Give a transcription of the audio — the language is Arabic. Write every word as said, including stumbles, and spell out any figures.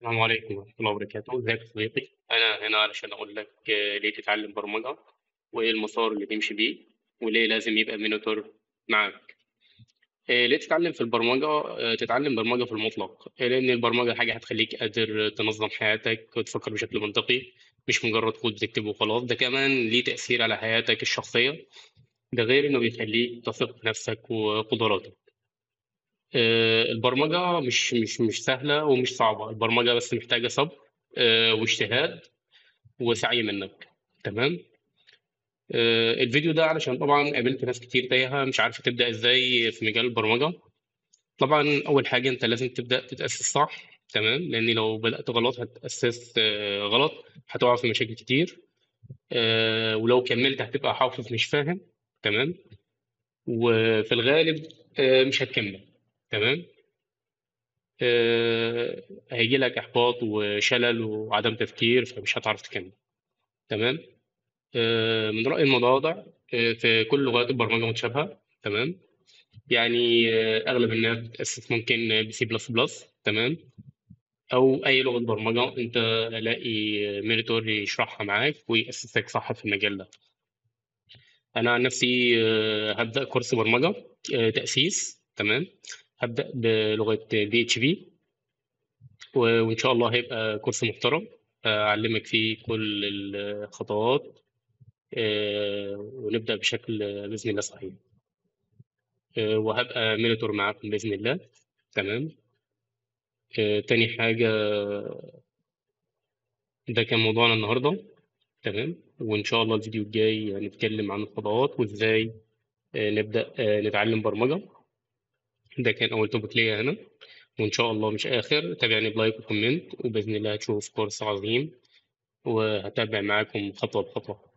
السلام عليكم ورحمة الله وبركاته، ازيك يا صديقي؟ أنا هنا علشان أقول لك آه، ليه تتعلم برمجة، وإيه المسار اللي تمشي بيه، وليه لازم يبقى مينيتور معاك. آه، ليه تتعلم في البرمجة؟ آه، تتعلم برمجة في المطلق، آه، لأن البرمجة حاجة هتخليك قادر تنظم حياتك وتفكر بشكل منطقي، مش مجرد كود بتكتبه وخلاص. ده كمان ليه تأثير على حياتك الشخصية، ده غير إنه بيخليك تثق في نفسك وقدراتك. آه، البرمجة مش مش مش سهلة ومش صعبة، البرمجة بس محتاجة صبر آه، واجتهاد وسعي منك. تمام. آه، الفيديو ده علشان طبعا قابلت ناس كتير تايهة مش عارفة تبدأ ازاي في مجال البرمجة. طبعا أول حاجة أنت لازم تبدأ تتأسس صح، تمام، لأن لو بدأت غلط هتأسس آه، غلط، هتقع في مشاكل كتير. آه، ولو كملت هتبقى حافظ مش فاهم. تمام. وفي الغالب آه، مش هتكمل. تمام. آه، هيجي لك إحباط وشلل وعدم تفكير فمش هتعرف تكمل. تمام. آه، من رأيي الموضوع ده آه، في كل لغات البرمجة متشابهة. تمام. يعني آه، أغلب الناس بتأسس ممكن بسي بلس بلس. تمام. أو أي لغة برمجة أنت الاقي مينيتور يشرحها معاك ويأسسك صح في المجال ده. أنا عن نفسي آه، هبدأ كورس برمجة آه، تأسيس. تمام. هبدأ بلغة بي اتش بي، وإن شاء الله هيبقى كورس محترم آه، أعلمك فيه كل الخطوات آه، ونبدأ بشكل آه، بإذن الله صحيح. آه، وهبقى مينيتور معاكم بإذن الله. تمام. آه، تاني حاجة، ده كان موضوعنا النهاردة. تمام. وإن شاء الله الفيديو الجاي هنتكلم عن الخطوات وإزاي آه، نبدأ آه، نتعلم برمجة. ده كان أول توبيك ليا هنا، وإن شاء الله مش آخر. تابعني بلايك وكومنت، وبإذن الله هتشوف كورس عظيم وهتابع معاكم خطوة بخطوة.